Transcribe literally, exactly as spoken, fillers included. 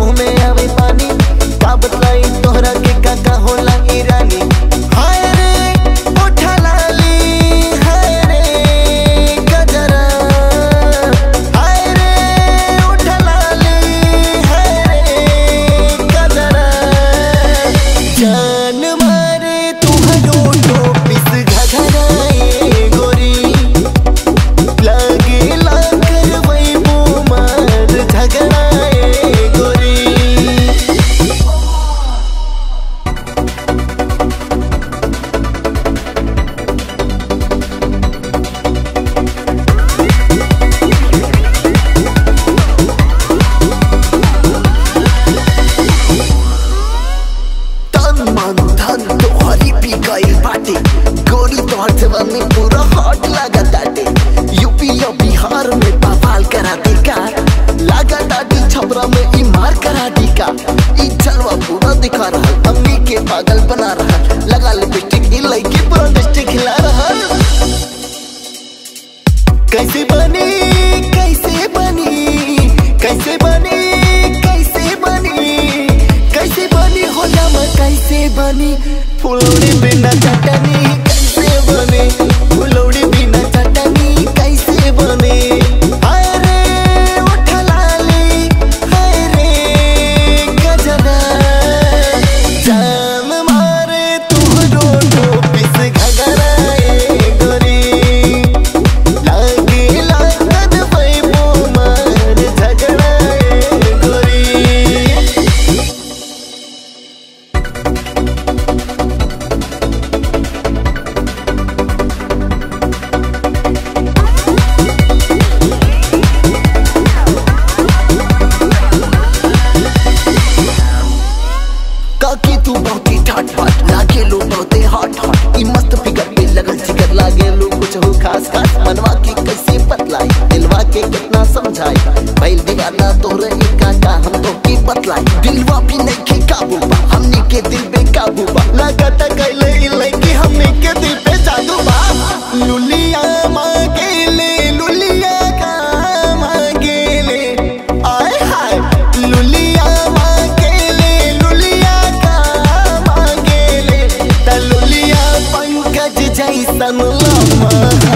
मुँह में आवे पानी। का बतलाई तोहरा के का का होला ई रानी। हाय रे उठा लाली, हाय रे गजरा, हाय रे उठा लाली, हाय रे गजरा। जान मारे तुहरो टोपिस घघराए गोरी, लागे लाकर वही मुमार झगड़ाए गोरी। तन मन धन तोहरी पी गई बाटे गोरी, तोहर जवानी पूरा हॉट लागताटे। यूपी या बिहार में बवाल करा दी का, लागताटे छपरा में ई मार करा दी का। ई जलवा पूरा दिखा रहा, अम्मी के पागल बना रहा। लगा लिपस्टिक ई लड़की पूरा डिस्ट्रिक्ट हिला रहा। कैसे बनी कैसे बनी कैसे बनी कैसे बनी कैसे बनी हो जामा कैसे बनी। फुलौड़ी बिना चटनी कैसे बने, फुलौड़ी बिना चटनी कैसे बने। हाय रे उठा लाली, हाय रे गजरा। जान मारे तुहरो टोपिस घघराए गोरी, लागे लागन वही मुमार झगड़ाए गोरी। काकी तू बहुती ठाट बाट, लागे लो बहुते हॉट हॉट। ई मस्त फिगर पे लगन जिगर, लागे लो कुछ हो खास खास। मनवा के कैसे बतलाई, दिलवा के कितना समझाई। भइल दीवाना तोहरे एका का हम तो की बतलाई। दिलवा भी नहीं के काबू बा, हमनी के दिल पे काबू बा। लागता कैले ई लड़की हमनी के दिल पे जादू बा। लुलिया मांगेले लुलिया का मांगेले, आय हाय लुलिया मांगेले लुलिया का मांगेले। त लुलिया पंकज जैसन लम्हा